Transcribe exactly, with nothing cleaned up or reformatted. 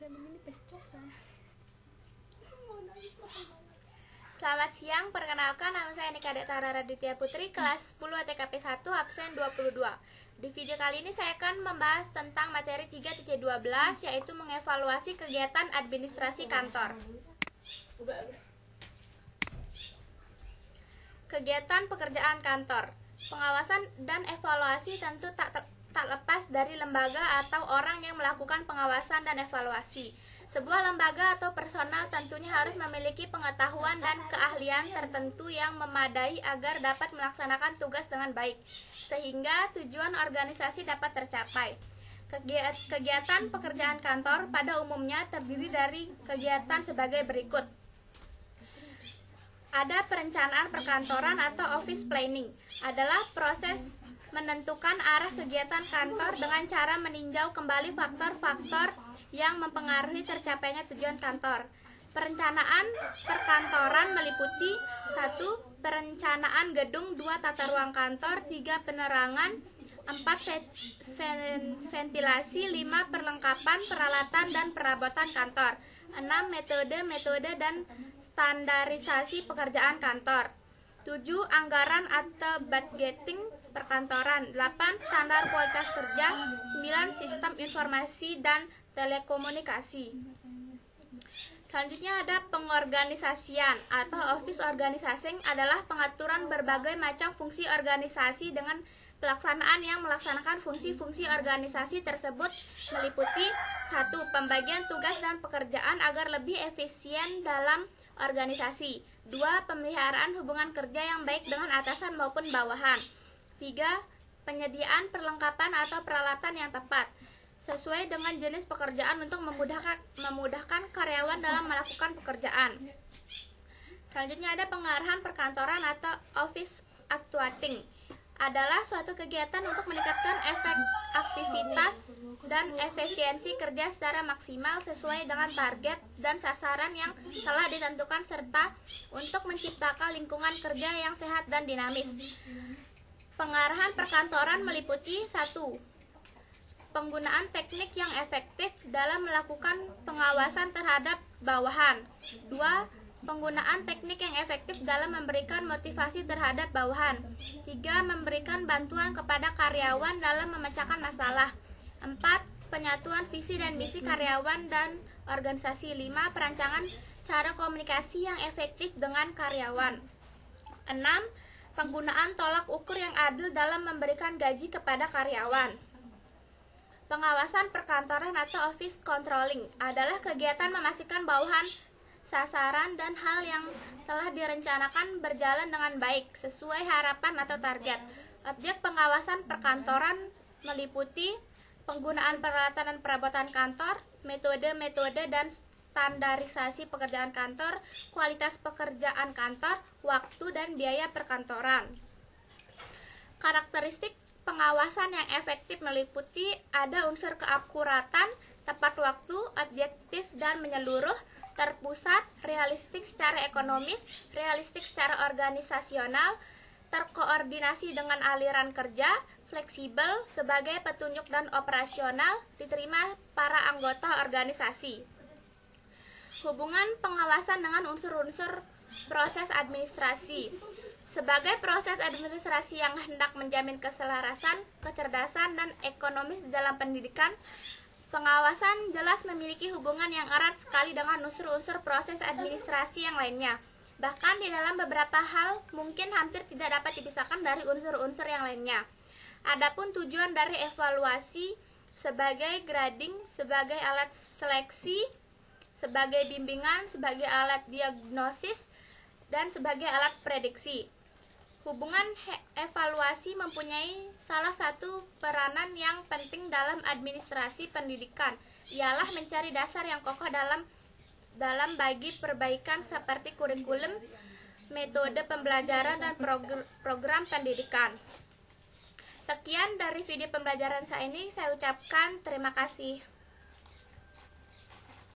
Selamat siang, perkenalkan nama saya Nika Tara Raditya Putri, kelas sepuluh A T K P satu, absen dua puluh dua. Di video kali ini saya akan membahas tentang materi tiga titik dua belas, yaitu mengevaluasi kegiatan administrasi kantor. Kegiatan pekerjaan kantor. Pengawasan dan evaluasi tentu tak tak lepas dari lembaga atau orang yang melakukan pengawasan dan evaluasi. Sebuah lembaga atau personal tentunya harus memiliki pengetahuan dan keahlian tertentu yang memadai agar dapat melaksanakan tugas dengan baik, sehingga tujuan organisasi dapat tercapai. Kegiatan pekerjaan kantor pada umumnya terdiri dari kegiatan sebagai berikut. Ada perencanaan perkantoran atau office planning, adalah proses menentukan arah kegiatan kantor dengan cara meninjau kembali faktor-faktor yang mempengaruhi tercapainya tujuan kantor. Perencanaan perkantoran meliputi satu. Perencanaan gedung, dua. Tata ruang kantor, tiga. Penerangan, empat. Ventilasi, lima. Perlengkapan, peralatan, dan perabotan kantor, enam. Metode-metode dan standarisasi pekerjaan kantor, tujuh. Anggaran atau budgeting perkantoran, delapan. Standar kualitas kerja, sembilan. Sistem informasi dan telekomunikasi. Selanjutnya ada pengorganisasian atau office organizing, adalah pengaturan berbagai macam fungsi organisasi dengan pelaksanaan yang melaksanakan fungsi-fungsi organisasi tersebut meliputi satu. Pembagian tugas dan pekerjaan agar lebih efisien dalam organisasi, dua. Pemeliharaan hubungan kerja yang baik dengan atasan maupun bawahan, tiga. Penyediaan perlengkapan atau peralatan yang tepat sesuai dengan jenis pekerjaan untuk memudahkan memudahkan karyawan dalam melakukan pekerjaan. Selanjutnya ada pengarahan perkantoran atau office actuating, adalah suatu kegiatan untuk meningkatkan efek aktivitas dan efisiensi kerja secara maksimal sesuai dengan target dan sasaran yang telah ditentukan serta untuk menciptakan lingkungan kerja yang sehat dan dinamis. Pengarahan perkantoran meliputi satu. Penggunaan teknik yang efektif dalam melakukan pengawasan terhadap bawahan, dua. Penggunaan teknik yang efektif dalam memberikan motivasi terhadap bawahan, tiga. Memberikan bantuan kepada karyawan dalam memecahkan masalah, empat. Penyatuan visi dan misi karyawan dan organisasi, lima. Perancangan cara komunikasi yang efektif dengan karyawan, enam. Penggunaan tolak ukur yang adil dalam memberikan gaji kepada karyawan. Pengawasan perkantoran atau office controlling, adalah kegiatan memastikan bawahan, sasaran, dan hal yang telah direncanakan berjalan dengan baik sesuai harapan atau target. Objek pengawasan perkantoran meliputi penggunaan peralatan dan perabotan kantor, metode-metode dan standarisasi pekerjaan kantor, kualitas pekerjaan kantor, waktu dan biaya perkantoran. Karakteristik pengawasan yang efektif meliputi ada unsur keakuratan, tepat waktu, objektif dan menyeluruh, terpusat, realistik secara ekonomis, realistik secara organisasional, terkoordinasi dengan aliran kerja, fleksibel sebagai petunjuk dan operasional, diterima para anggota organisasi. Hubungan pengawasan dengan unsur-unsur proses administrasi. Sebagai proses administrasi yang hendak menjamin keselarasan, kecerdasan, dan ekonomis dalam pendidikan, pengawasan jelas memiliki hubungan yang erat sekali dengan unsur-unsur proses administrasi yang lainnya. Bahkan di dalam beberapa hal mungkin hampir tidak dapat dipisahkan dari unsur-unsur yang lainnya. Adapun tujuan dari evaluasi sebagai grading, sebagai alat seleksi, sebagai bimbingan, sebagai alat diagnosis, dan sebagai alat prediksi. Hubungan evaluasi mempunyai salah satu peranan yang penting dalam administrasi pendidikan, ialah mencari dasar yang kokoh dalam dalam bagi perbaikan seperti kurikulum, metode pembelajaran, dan progr- program pendidikan. Sekian dari video pembelajaran saya ini, saya ucapkan terima kasih.